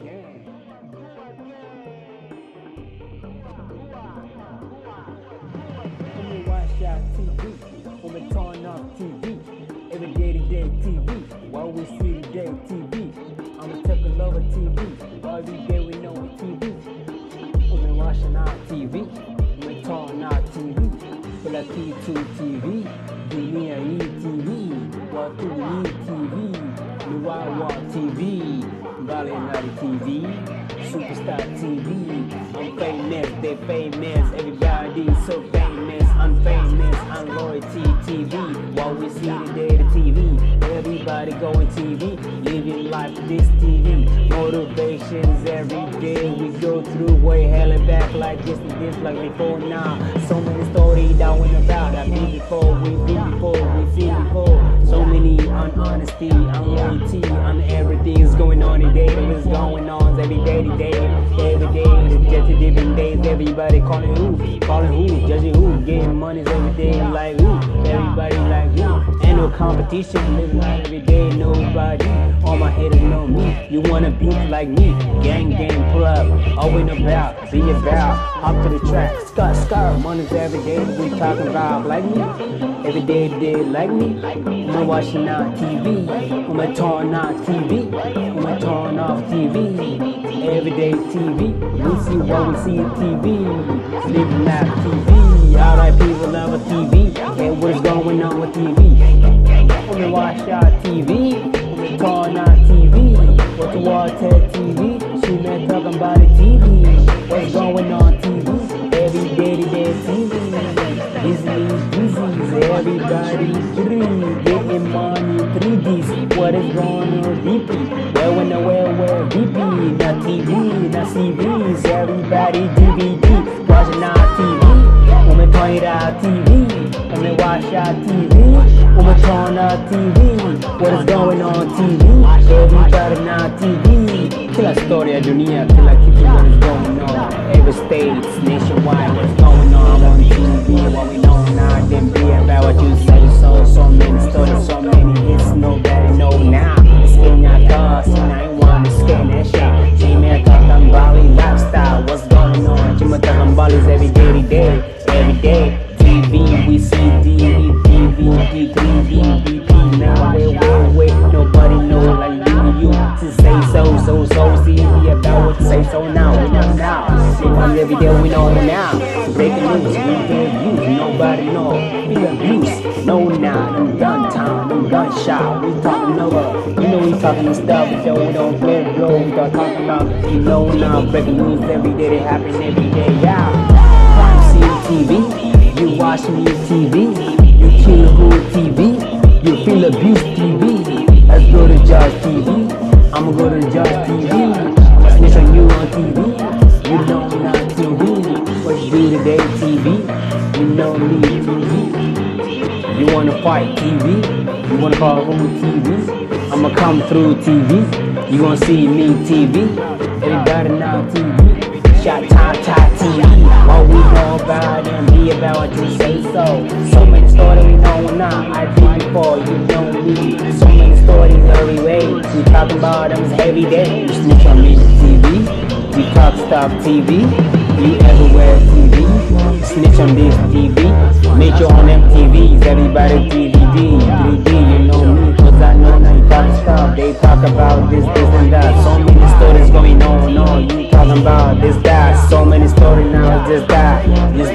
I'ma watch out TV, I'ma turn off TV. Every day to day TV, what we see today TV. I'ma take a look at TV, every day we know TV. I'ma watching out TV, I'ma turn off TV. Kila kitu TV, dunia hii TV, watu ni TV, ni wawa TV, mbali na TV, Superstar TV. I'm famous, they famous, everybody so famous. I'm famous, I'm royalty TV. What we see today the TV, everybody going TV, living life this TV. Motivations every day we go through, way hell and back like this and this like before now. So many stories down and about, I be before, we be before, we see before. So many unhonesty, unloyalty, everything is going on today. What's going on every day today, every day, just a different days. Everybody calling who, judging who, getting money every day like who, everybody like who. Ain't no competition, living life every day, nobody. All my haters know me, you wanna be like me. Gang, pull up, always about, be about, hop to the track, scar, money's every day, we talking about like me. Every day like me, I'm watching out TV, I'm turn on TV, I'm turn off TV. Everyday TV, we see what we see TV, living life TV. Alright, people love a TV, and what's going on with TV? I'ma watch out TV, I'ma turn on TV, what to watch at TV, she may talking about the TV, what's going on TV, every day to day TV, busy, everybody free, getting money 3Ds, what is going on DP, where DP, not TV, not CVs, everybody DVD, watching our TV, I'ma turn it out TV, I'ma watch our TV, I'ma turn out TV, what is going on TV, everybody now TV, kila story ya dunia, kila kitu what is going on, every states, nationwide, what's going on TV, what we know now, then be about what you say, so many stories, so many hits, nobody know now, it's in your cars, and I ain't wanna scan that shit, Jimmy talking Bali lifestyle, what's going on, Jimmy talking Bali's every day, TV, we see DVD, 3D, BP, now wait, nobody know like you to say so see about what to say, so now, we know now, see one every day, we know now, breaking news, we get views, nobody know, feel abuse, no now, no gun time, no gunshot, we talking over, you know we talking stuff, we don't blow, we start talking about, you know now, breaking news every day, they happen every day, yeah, crime scene TV, you watch me TV, you kill who TV, you feel abuse TV, let's go to Judge TV, I'ma go to Judge TV, I'ma snitch on you on TV, you know not TV, what you do today TV, you know me TV, you wanna fight TV, you wanna call who TV, I'ma come through TV, you gonna see me TV, everybody now TV, shot time TV, what we know about and be about what you say so many stories we know now, I did before, you know me, so many stories every way, we talking about them every day, you snitch on me TV, you talk stuff TV, you everywhere TV, snitch on this TV, make your own MTVs, everybody DVD, 3D, you know me, cause I know now you talk stuff, they talk about this and that, so many stories going on, no, you talking about this, that, so many stories now, just that,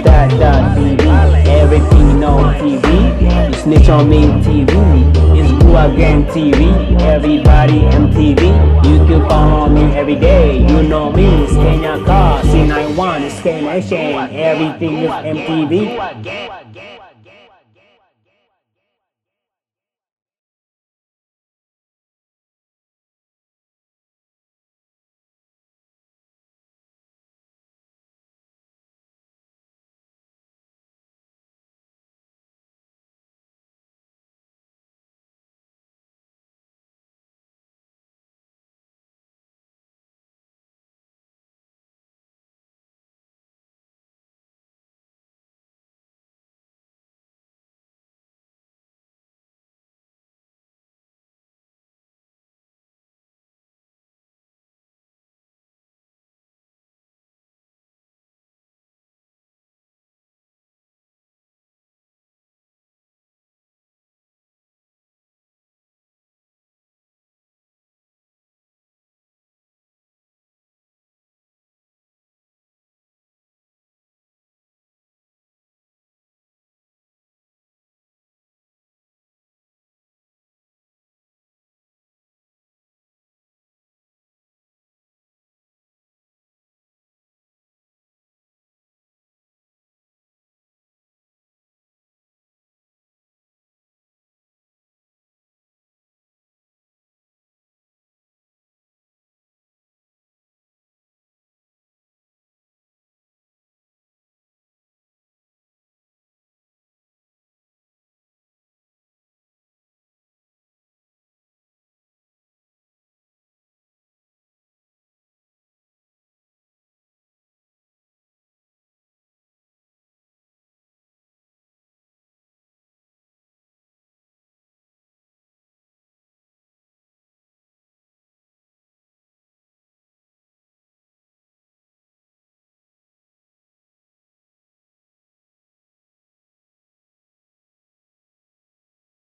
TV, everything you know TV, you snitch on me TV, it's who again TV, everybody MTV, you can follow me every day, you know me, scan your car, C91, scan nation, everything is MTV.